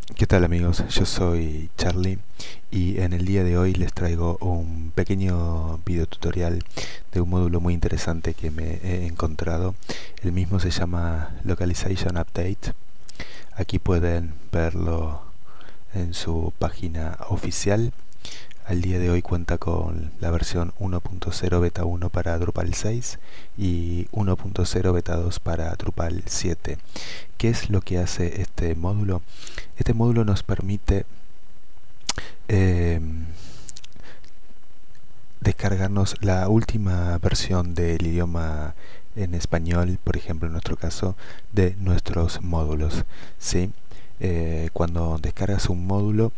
¿Qué tal amigos? Yo soy Charlie y en el día de hoy les traigo un pequeño video tutorial de un módulo muy interesante que me he encontrado. El mismo se llama Localization Update. Aquí pueden verlo en su página oficial. Al día de hoy cuenta con la versión 1.0 beta 1 para Drupal 6 y 1.0 beta 2 para Drupal 7. ¿Qué es lo que hace este módulo? Este módulo nos permite descargarnos la última versión del idioma en español, por ejemplo en nuestro caso, de nuestros módulos, ¿sí? Cuando descargas un módulo,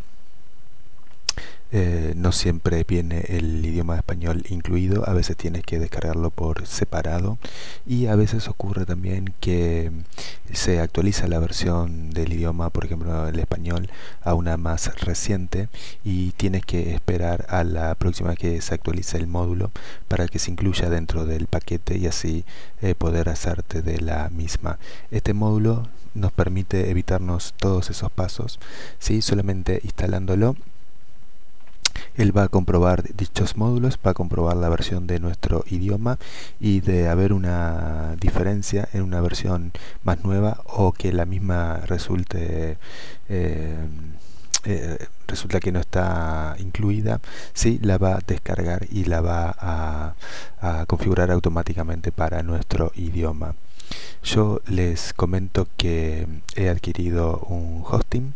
no siempre viene el idioma español incluido, a veces tienes que descargarlo por separado y a veces ocurre también que se actualiza la versión del idioma, por ejemplo el español, a una más reciente y tienes que esperar a la próxima que se actualice el módulo para que se incluya dentro del paquete y así poder hacerte de la misma. Este módulo nos permite evitarnos todos esos pasos, ¿sí? Solamente instalándolo. Él va a comprobar dichos módulos, va a comprobar la versión de nuestro idioma y de haber una diferencia en una versión más nueva o que la misma resulta que no está incluida, sí, la va a descargar y la va a configurar automáticamente para nuestro idioma. Yo les comento que he adquirido un hosting,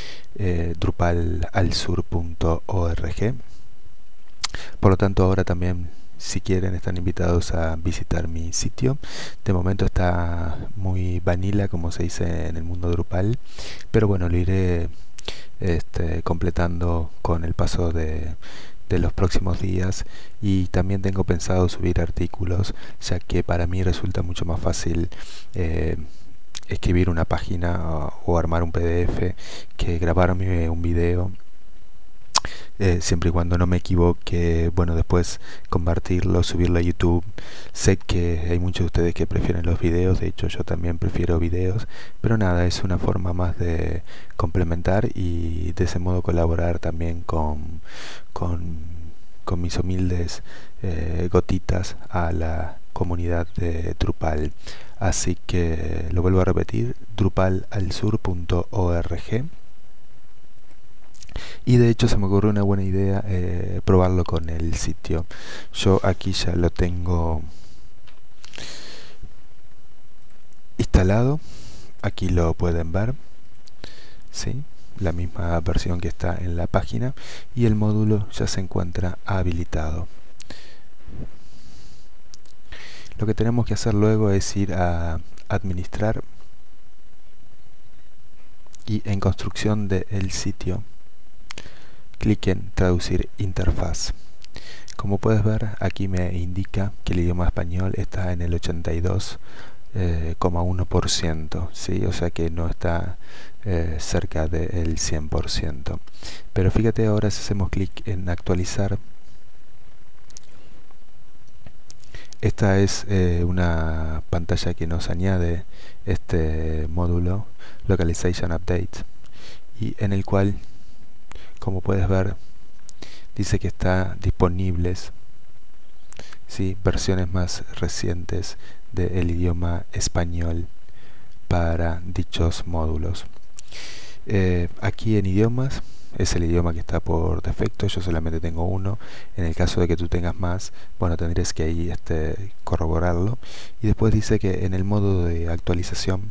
drupalalsur.org. Por lo tanto, ahora también, si quieren, están invitados a visitar mi sitio. De momento está muy vanilla, como se dice en el mundo Drupal, pero bueno, lo iré completando con el paso de los próximos días, y también tengo pensado subir artículos, ya que para mí resulta mucho más fácil escribir una página o armar un PDF que grabarme un video, siempre y cuando no me equivoque, bueno, después compartirlo, subirlo a YouTube. Sé que hay muchos de ustedes que prefieren los videos, de hecho yo también prefiero videos, pero nada, es una forma más de complementar y de ese modo colaborar también con mis humildes gotitas a la comunidad de Drupal. Así que lo vuelvo a repetir, drupalalsur.org. Y de hecho se me ocurrió una buena idea, probarlo con el sitio. Yo aquí ya lo tengo instalado, aquí lo pueden ver, ¿sí? La misma versión que está en la página, y el módulo ya se encuentra habilitado. Lo que tenemos que hacer luego es ir a administrar y en construcción del sitio clic en traducir interfaz. Como puedes ver, aquí me indica que el idioma español está en el 82,1%, ¿sí? O sea que no está cerca del 100%. Pero fíjate ahora, si hacemos clic en actualizar, esta es una pantalla que nos añade este módulo Localization Update, y en el cual, como puedes ver, dice que está disponibles, ¿sí?, versiones más recientes del idioma español para dichos módulos. Aquí en idiomas es el idioma que está por defecto, yo solamente tengo uno. En el caso de que tú tengas más, bueno, tendrías que ahí corroborarlo. Y después dice que en el modo de actualización,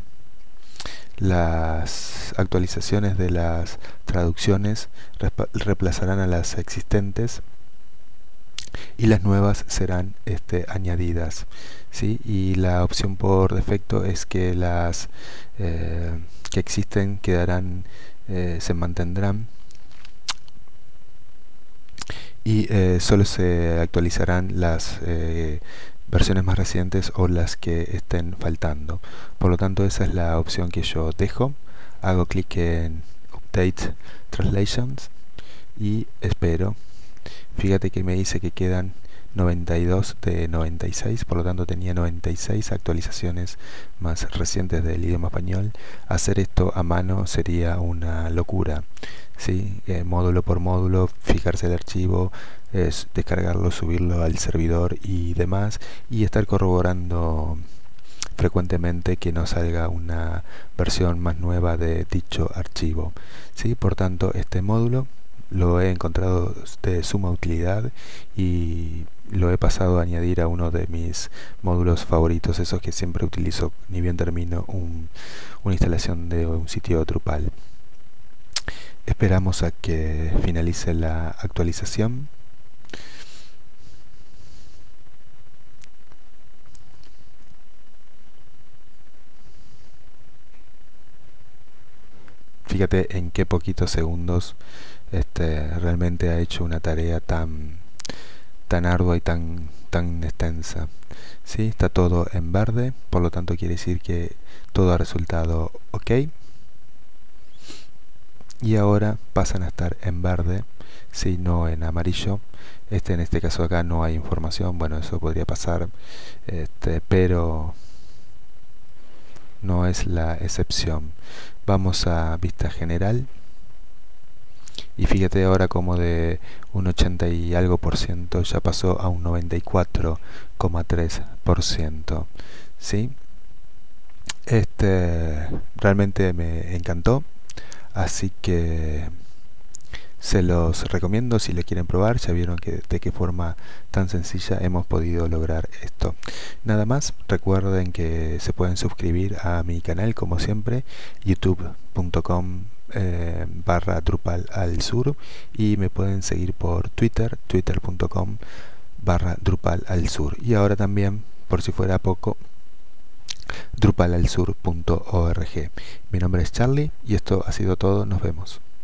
las actualizaciones de las traducciones reemplazarán a las existentes y las nuevas serán añadidas, ¿sí? Y la opción por defecto es que las que existen quedarán, se mantendrán, y solo se actualizarán las versiones más recientes o las que estén faltando. Por lo tanto, esa es la opción que yo dejo. Hago clic en Update Translations y espero. Fíjate que me dice que quedan 92 de 96, por lo tanto tenía 96 actualizaciones más recientes del idioma español. Hacer esto a mano sería una locura, ¿sí? Módulo por módulo, fijarse el archivo, descargarlo, subirlo al servidor y demás, y estar corroborando frecuentemente que no salga una versión más nueva de dicho archivo, ¿sí? Por tanto, este módulo lo he encontrado de suma utilidad y lo he pasado a añadir a uno de mis módulos favoritos, esos que siempre utilizo ni bien termino una instalación de un sitio Drupal. Esperamos a que finalice la actualización. Fíjate en qué poquitos segundos realmente ha hecho una tarea tan ardua y tan extensa. ¿Sí? Está todo en verde, por lo tanto quiere decir que todo ha resultado ok. Y ahora pasan a estar en verde, si no en amarillo. En este caso acá no hay información, bueno, eso podría pasar, pero no es la excepción. Vamos a vista general y fíjate ahora como de un 80 y algo por ciento ya pasó a un 94,3%, ¿sí? Realmente me encantó, así que se los recomiendo si lo quieren probar. Ya vieron de qué forma tan sencilla hemos podido lograr esto. Nada más, recuerden que se pueden suscribir a mi canal como siempre, youtube.com/Drupal al sur, y me pueden seguir por Twitter, twitter.com/Drupal al sur, y ahora también, por si fuera poco, drupalalsur.org. Mi nombre es Charlie y esto ha sido todo. Nos vemos.